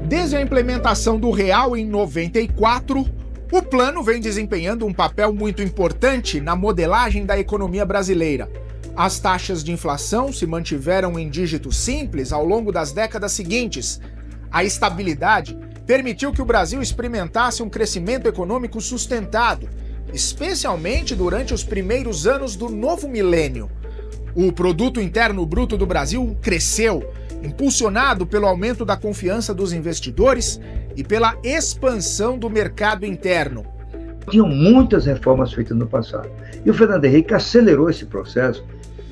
Desde a implementação do real em 94, o plano vem desempenhando um papel muito importante na modelagem da economia brasileira. As taxas de inflação se mantiveram em dígitos simples ao longo das décadas seguintes. A estabilidade permitiu que o Brasil experimentasse um crescimento econômico sustentado, especialmente durante os primeiros anos do novo milênio. O Produto Interno Bruto do Brasil cresceu, impulsionado pelo aumento da confiança dos investidores e pela expansão do mercado interno. Tinham muitas reformas feitas no passado. E o Fernando Henrique acelerou esse processo.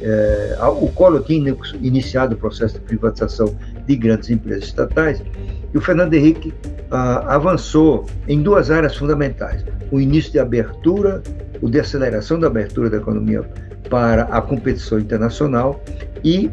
O Collor tinha iniciado o processo de privatização de grandes empresas estatais, e o Fernando Henrique avançou em duas áreas fundamentais: o início de abertura, o de aceleração da abertura da economia para a competição internacional e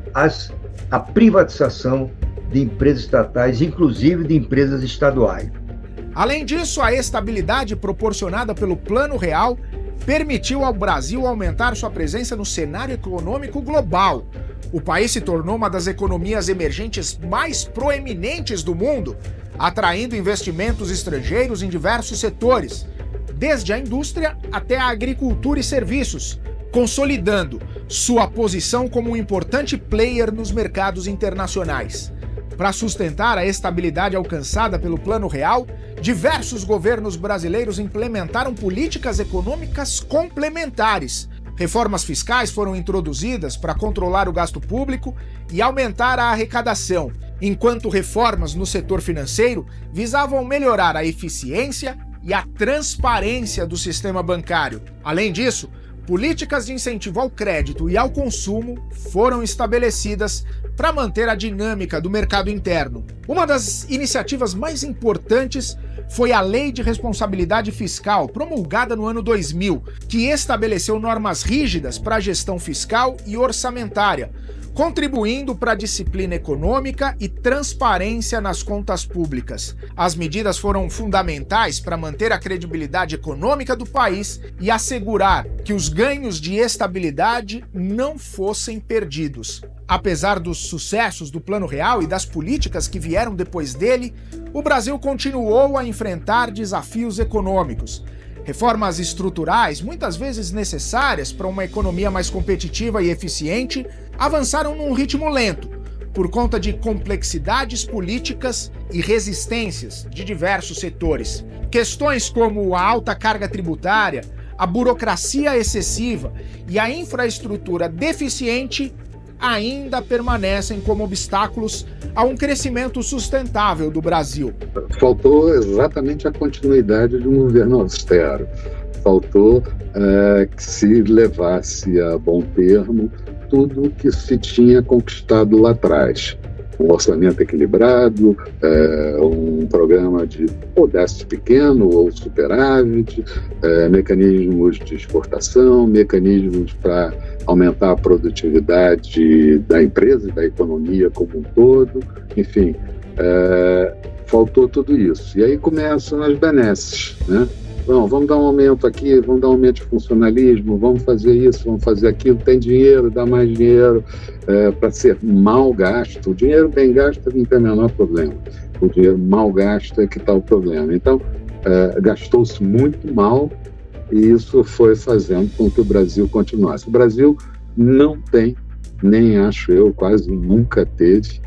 a privatização de empresas estatais, inclusive de empresas estaduais. Além disso, a estabilidade proporcionada pelo Plano Real permitiu ao Brasil aumentar sua presença no cenário econômico global. O país se tornou uma das economias emergentes mais proeminentes do mundo, atraindo investimentos estrangeiros em diversos setores, desde a indústria até a agricultura e serviços, consolidando sua posição como um importante player nos mercados internacionais. Para sustentar a estabilidade alcançada pelo Plano Real, diversos governos brasileiros implementaram políticas econômicas complementares. Reformas fiscais foram introduzidas para controlar o gasto público e aumentar a arrecadação, enquanto reformas no setor financeiro visavam melhorar a eficiência e a transparência do sistema bancário. Além disso, políticas de incentivo ao crédito e ao consumo foram estabelecidas para manter a dinâmica do mercado interno. Uma das iniciativas mais importantes foi a Lei de Responsabilidade Fiscal, promulgada no ano 2000, que estabeleceu normas rígidas para a gestão fiscal e orçamentária, contribuindo para a disciplina econômica e transparência nas contas públicas. As medidas foram fundamentais para manter a credibilidade econômica do país e assegurar que os ganhos de estabilidade não fossem perdidos. Apesar dos sucessos do Plano Real e das políticas que vieram depois dele, o Brasil continuou a enfrentar desafios econômicos. Reformas estruturais, muitas vezes necessárias para uma economia mais competitiva e eficiente, avançaram num ritmo lento, por conta de complexidades políticas e resistências de diversos setores. Questões como a alta carga tributária, a burocracia excessiva e a infraestrutura deficiente ainda permanecem como obstáculos a um crescimento sustentável do Brasil. Faltou exatamente a continuidade de um governo austero. Faltou que se levasse a bom termo tudo que se tinha conquistado lá atrás. Um orçamento equilibrado, um programa de ou déficit pequeno ou superávit, mecanismos de exportação, mecanismos para aumentar a produtividade da empresa e da economia como um todo, enfim, faltou tudo isso. E aí começam as benesses, né? Não, vamos dar um aumento aqui, vamos dar um aumento de funcionalismo, vamos fazer isso, vamos fazer aquilo, tem dinheiro, dá mais dinheiro para ser mal gasto. O dinheiro bem gasto não tem o menor problema. O dinheiro mal gasto é que está o problema. Então, gastou-se muito mal e isso foi fazendo com que o Brasil continuasse. O Brasil não tem, nem acho eu, quase nunca teve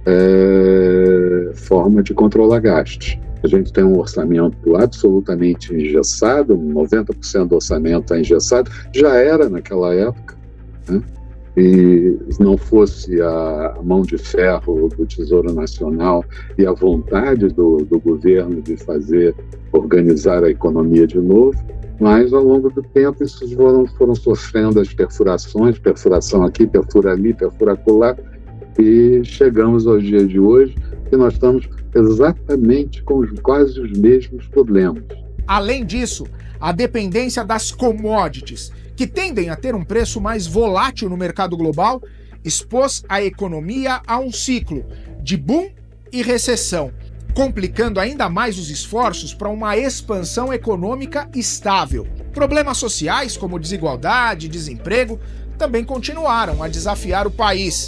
forma de controlar gastos. A gente tem um orçamento absolutamente engessado, 90% do orçamento é engessado, já era naquela época, né? E se não fosse a mão de ferro do Tesouro Nacional e a vontade do governo de organizar a economia de novo, mas ao longo do tempo esses foram sofrendo as perfurações, perfuração aqui, perfura ali, perfura acolá, e chegamos ao dia de hoje que nós estamos exatamente com quase os mesmos problemas. Além disso, a dependência das commodities, que tendem a ter um preço mais volátil no mercado global, expôs a economia a um ciclo de boom e recessão, complicando ainda mais os esforços para uma expansão econômica estável. Problemas sociais, como desigualdade e desemprego, também continuaram a desafiar o país.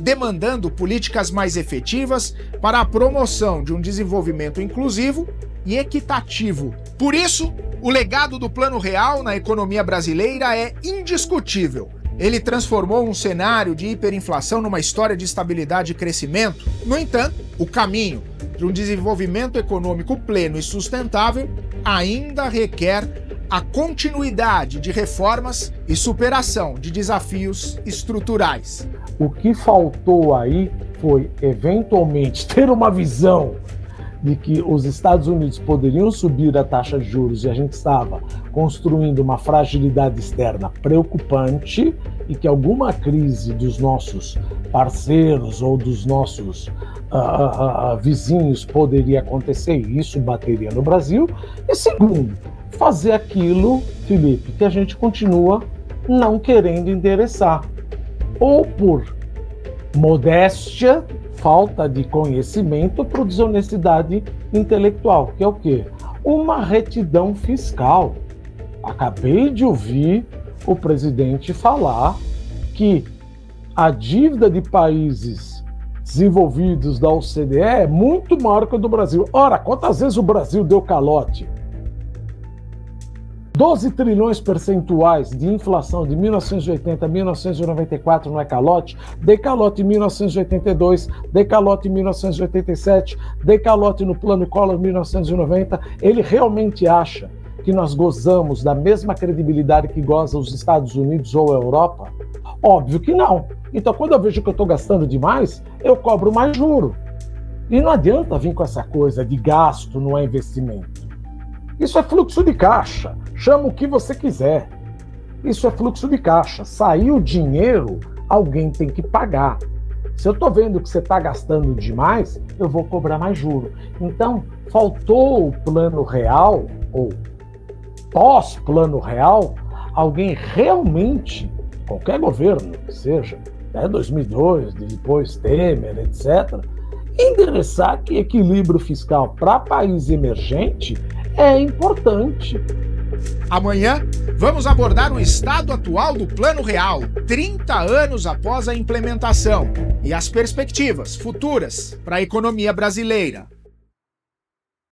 demandando políticas mais efetivas para a promoção de um desenvolvimento inclusivo e equitativo. Por isso, o legado do Plano Real na economia brasileira é indiscutível. Ele transformou um cenário de hiperinflação numa história de estabilidade e crescimento. No entanto, o caminho de um desenvolvimento econômico pleno e sustentável ainda requer a continuidade de reformas e superação de desafios estruturais. O que faltou aí foi, eventualmente, ter uma visão de que os Estados Unidos poderiam subir a taxa de juros e a gente estava construindo uma fragilidade externa preocupante e que alguma crise dos nossos parceiros ou dos nossos vizinhos poderia acontecer e isso bateria no Brasil. E segundo, fazer aquilo, Felipe, que a gente continua não querendo endereçar. Ou por modéstia, falta de conhecimento, por desonestidade intelectual, que é o quê? Uma retidão fiscal. Acabei de ouvir o presidente falar que a dívida de países desenvolvidos da OCDE é muito maior que a do Brasil. Ora, quantas vezes o Brasil deu calote? 12 trilhões percentuais de inflação de 1980 a 1994 não é calote? Dei calote em 1982, dei calote em 1987, dei calote no Plano Collor 1990. Ele realmente acha que nós gozamos da mesma credibilidade que goza os Estados Unidos ou a Europa? Óbvio que não. Então, quando eu vejo que eu estou gastando demais, eu cobro mais juro. E não adianta vir com essa coisa de gasto não é investimento. Isso é fluxo de caixa. Chama o que você quiser. Isso é fluxo de caixa. Saiu dinheiro, alguém tem que pagar. Se eu estou vendo que você está gastando demais, eu vou cobrar mais juro. Então, faltou o Plano Real, ou pós-Plano Real, alguém realmente, qualquer governo que seja, 2002, depois Temer, etc., endereçar que equilíbrio fiscal para país emergente é importante. Amanhã, vamos abordar o estado atual do Plano Real, 30 anos após a implementação, e as perspectivas futuras para a economia brasileira.